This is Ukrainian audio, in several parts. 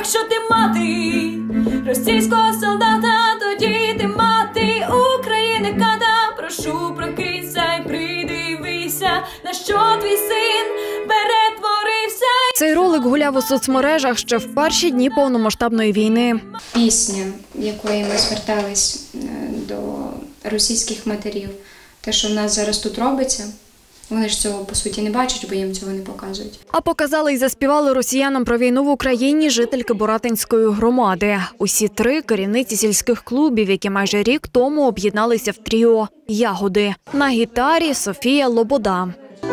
Якщо ти мати російського солдата, тоді ти мати України ката. Прошу, прокинься й придивися, на що твій син перетворився. Цей ролик гуляв у соцмережах ще в перші дні повномасштабної війни. Пісня, якою ми звертались до російських матерів, те, що в нас зараз тут робиться, вони ж цього, по суті, не бачать, бо їм цього не показують. А показали і заспівали росіянам про війну в Україні жительки Боратинської громади. Усі три – керівниці сільських клубів, які майже рік тому об'єдналися в тріо «Ягоди». На гітарі Софія Лобода.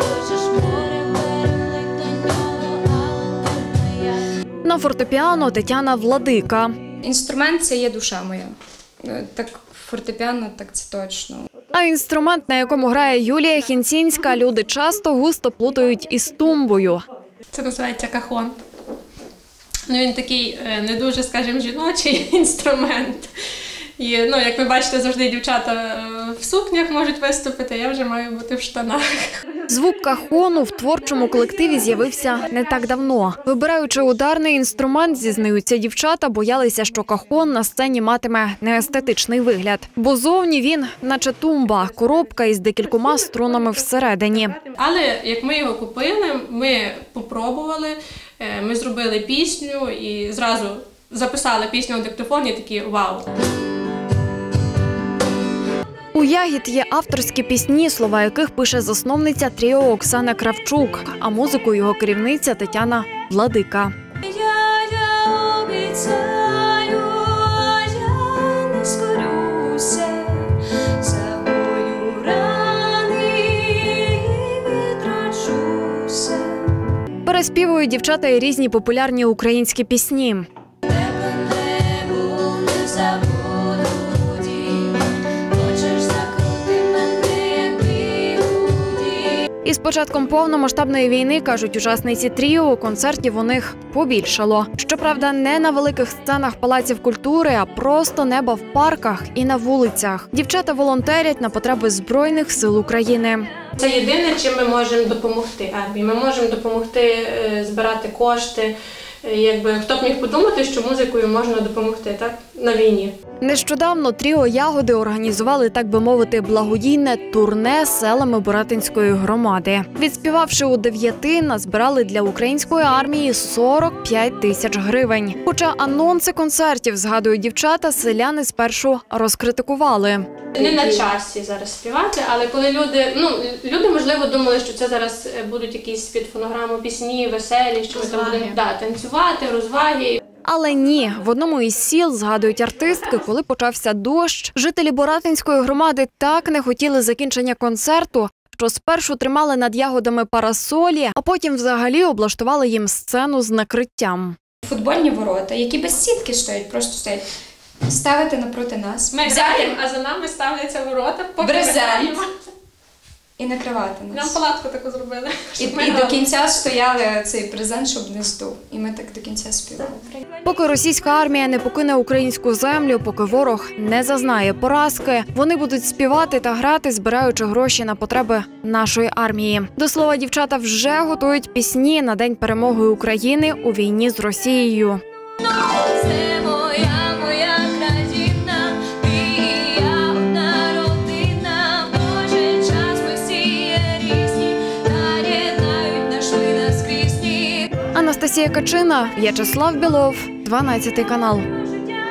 На фортепіано Тетяна Владика. Інструмент – це є душа моя. Так фортепіано, так це точно. А інструмент, на якому грає Юлія Хінцінська, люди часто густо плутають із тумбою. Це називається кахон. Він такий не дуже, скажімо, жіночий інструмент. І, як ви бачите, завжди дівчата в сукнях можуть виступити, я вже маю бути в штанах. Звук кахону в творчому колективі з'явився не так давно. Вибираючи ударний інструмент, зізнаються дівчата, боялися, що кахон на сцені матиме неестетичний вигляд. Бо зовні він, наче тумба, коробка із декількома струнами всередині. Але як ми його купили, ми попробували, ми зробили пісню і зразу записали пісню на диктофон і такі «Вау!». У «Ягід» є авторські пісні, слова яких пише засновниця тріо Оксана Кравчук, а музику його керівниця Тетяна Владика. Я обіцяю, я не скорюся, загою рани і відрачуся. Переспівують дівчата і різні популярні українські пісні. І з початком повномасштабної війни, кажуть учасниці тріо, концертів у них побільшало. Щоправда, не на великих сценах палаців культури, а просто неба в парках і на вулицях. Дівчата волонтерять на потреби Збройних сил України. Це єдине, чим ми можемо допомогти армії. Ми можемо допомогти збирати кошти. Хто б міг подумати, що музикою можна допомогти, так, на війні. Нещодавно тріо «Ягоди» організували, так би мовити, благодійне турне селами Боратинської громади. Відспівавши у 9, назбирали для української армії 45 тисяч гривень. Хоча анонси концертів, згадують дівчата, селяни спершу розкритикували. Не на часі зараз співати, але коли люди, можливо, думали, що це зараз будуть якісь під фонограму пісні, веселі, що ми там будемо танцювати, розваги. Але ні, в одному із сіл, згадують артистки, коли почався дощ, жителі Боратинської громади так не хотіли закінчення концерту, що спершу тримали над ягодами парасолі, а потім взагалі облаштували їм сцену з накриттям. Футбольні ворота, які без сітки стоять, просто стоять. Ставити напроти нас. Ми граємо, а за нами ставляться ворота, поки ми граємо. І накривати нас. Нам палатку таку зробили. І до кінця стояли цей презент, щоб не здув. І ми так до кінця співали. Поки російська армія не покине українську землю, поки ворог не зазнає поразки, вони будуть співати та грати, збираючи гроші на потреби нашої армії. До слова, дівчата вже готують пісні на День перемоги України у війні з Росією. Анастасія Качина, В'ячеслав Білов, 12 канал.